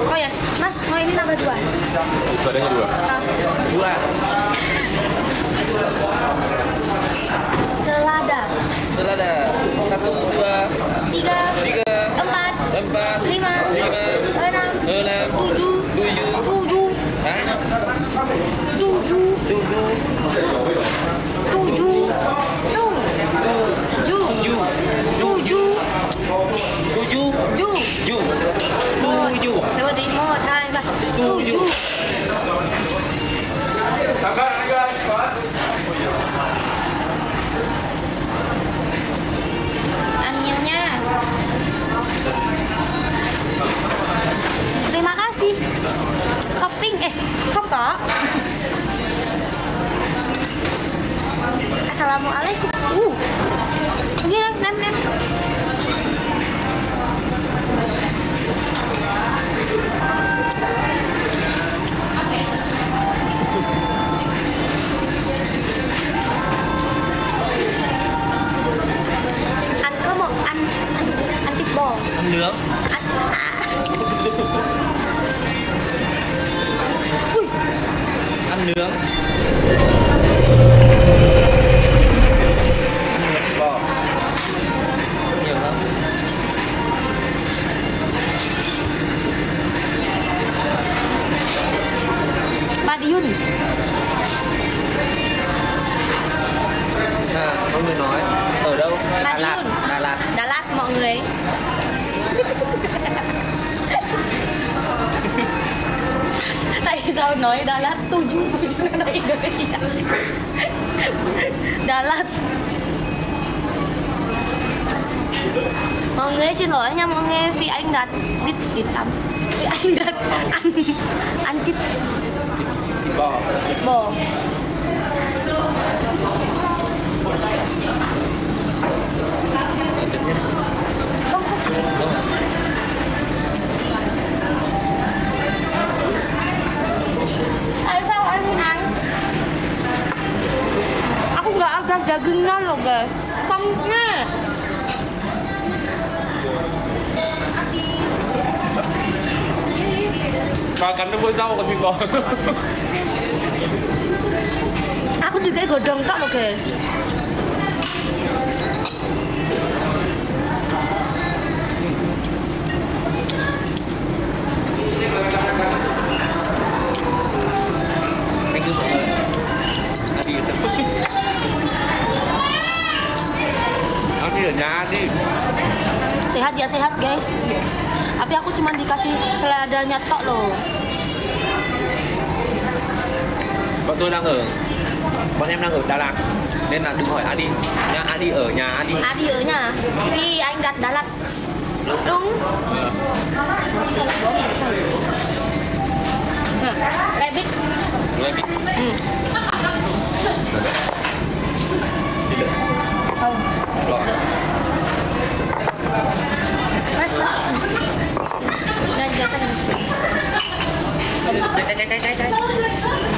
Oh ya, Mas, mau ini nambah 2. Badannya 2. Nah. 2. Selada. Selada. 1, 2, 3, 4, 5, 6, 7, 7. Hah? 7. Anilnya. Terima kasih. Shopping kok. Assalamualaikum. Jangan nem. Ăn có một ăn thịt bò. Ăn nướng. Ăn nướng. Thịt bò. Nhiều lắm. Madiun. Có người nói ở đâu? Đà Lạt. Đà Lạt mọi người. Tại sao nói Đà Lạt tujuh dari Indonesia? Đà Lạt. Mọi người xin lỗi nha mọi người vì anh đặt thịt tắm. Vì anh đặt ăn thịt bò. Sao anh ăn? Aku nggak ada dagingnya loh guys. Sampnya. Makan nó với rau còn thịt bò. Aku juga godong tak loh guys. Thank you mọi người. Ăn đi ở nhà ăn đi. Sehat ya sehat guys. Tapi aku cuma dikasih seladanya tok loh. Bọn em đang ở Đà Lạt nên là đừng hỏi Adi nha. Adi ở nhà Adi. Adi ở nhà vì anh đặt Đà Lạt. Đúng. Rabbit. Không. Mas. Jangan. Chạy.